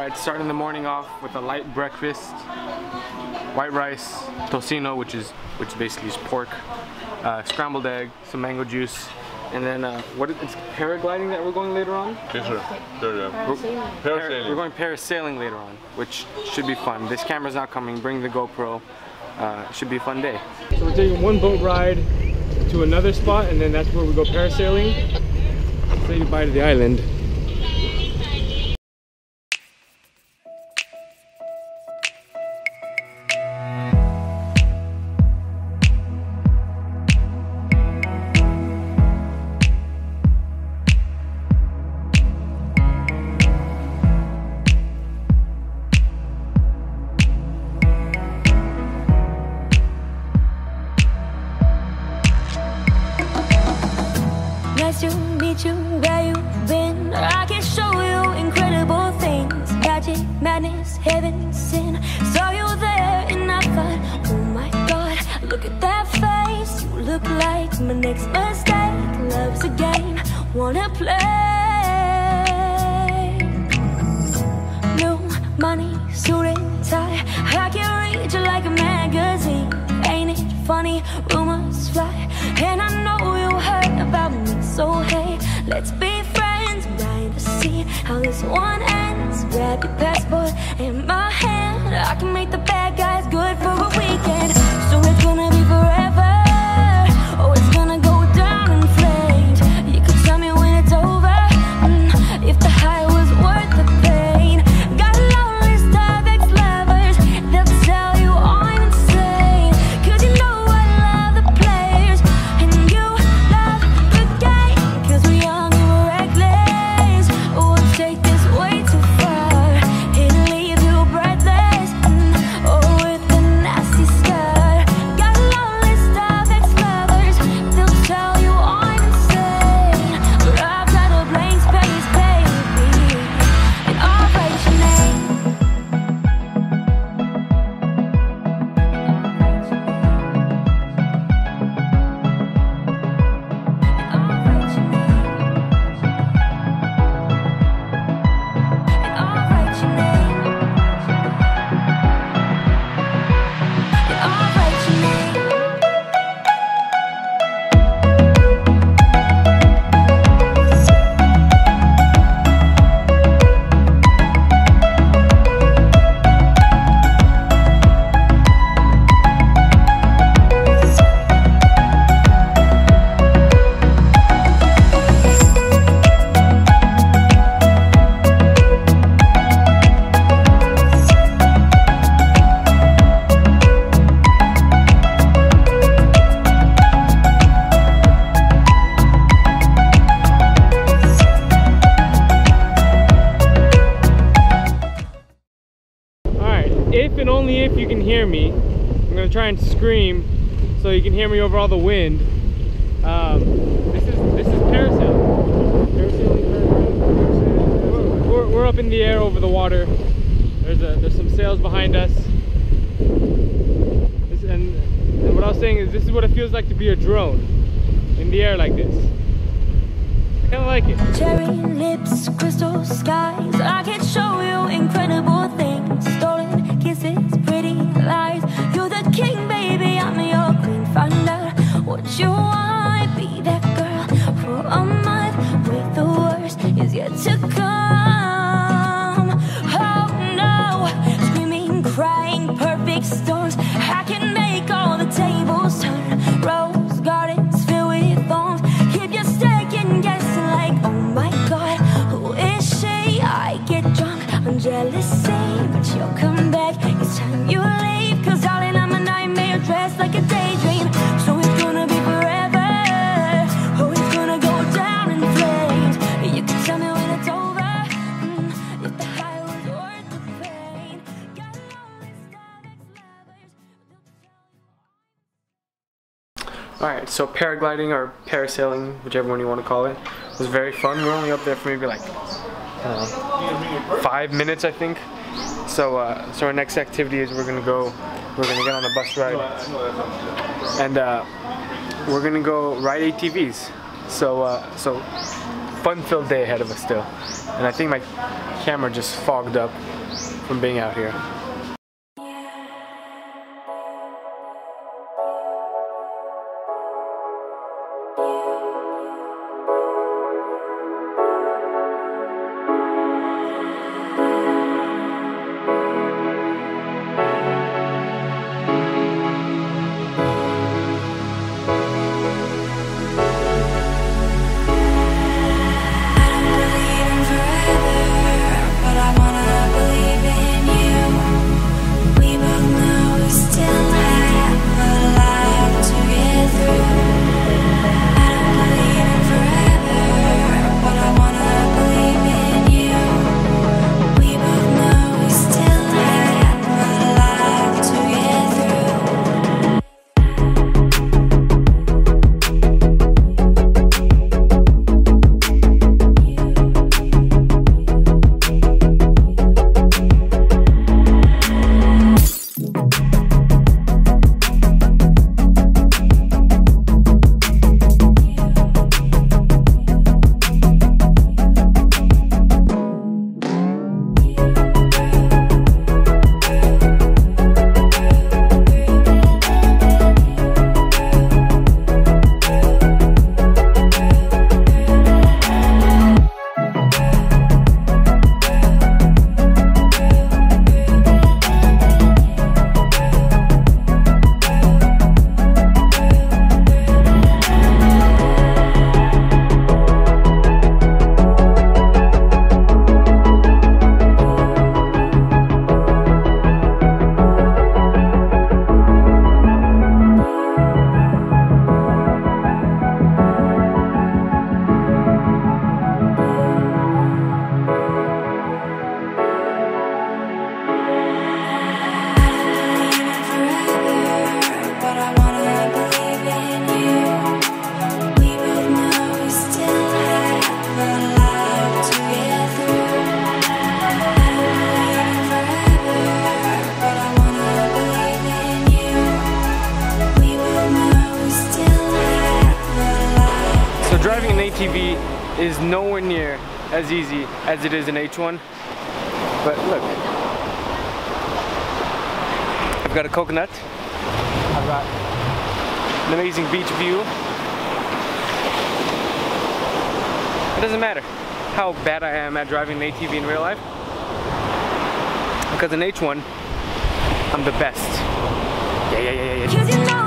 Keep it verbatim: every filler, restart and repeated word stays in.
Alright, starting the morning off with a light breakfast. White rice, tocino, which is which basically is pork, uh, scrambled egg, some mango juice, and then uh, what is, it's paragliding that we're going later on? Yes, sir. We're, parasailing. We're going parasailing later on, which should be fun. This camera's not coming, bring the GoPro. Uh, it should be a fun day. So we're taking one boat ride to another spot, and then that's where we go parasailing. Say goodbye to the island. Nice to meet you, where you been? I can show you incredible things. Magic, madness, heaven, sin. Saw you there and I thought, oh my God, look at that face. You look like my next mistake. Love's a game, wanna play. New money, suit and tie. I can read you like a magazine. Ain't it funny, rumors fly. And I know you heard about me, so hey, let's be friends. I'm dying to see how this one ends. Grab your passport in my hand. I can make the bad guys good for a weekend. So it's gonna be forever. Oh, it's gonna go down in flames. You could tell me when it's over, mm, if the high was worth the pain. Got a long list of ex-lovers. They'll tell you I'm insane. Cause you know I love the players and you love the game. Cause we're young and we're reckless. We'll take this way too far and leave you breathless, mm, oh, with a nasty scar. Got a long list of ex-lovers. They'll tell you I'm insane, but I've got a blank space, baby, and I'll write your name. If and only if you can hear me, I'm gonna try and scream so you can hear me over all the wind. Um, this is this is parasailing. Parasailing, parasailing. We're, we're up in the air over the water. There's a there's some sails behind us. This, and, and what I was saying is, this is what it feels like to be a drone in the air like this. I kind of like it. Cherry lips, crystal skies. I can show you incredible things. Stolen kisses, pretty lies. You're the king, baby, I'm your queen. Find out what you want. Be that girl for a month. With the worst is yet to come. Oh no, screaming, crying, perfect storms. I can make all the tables turn. Rose gardens filled with thorns. Keep you second guessing like, oh my God, who is she? I get drunk on jealousy, but you'll come back each time you leave. Cause darling, I'm a nightmare dressed like a daydream. So it's gonna be forever. Oh, it's gonna go down in flames. You can tell me when it's over, mm, if the high was worth the pain. Got a long list of ex-lovers. Alright, so paragliding or parasailing, whichever one you want to call it, was very fun. We were only up there for maybe like uh, five minutes, I think. So, uh, so our next activity is we're gonna go, we're gonna get on a bus ride, and uh, we're gonna go ride A T Vs. So, uh, so fun-filled day ahead of us still. And I think my camera just fogged up. from being out here. Driving an A T V is nowhere near as easy as it is an H one, but look, I've got a coconut, I've got an amazing beach view. It doesn't matter how bad I am at driving an A T V in real life, because in H one, I'm the best. Yeah, yeah, yeah, yeah, yeah.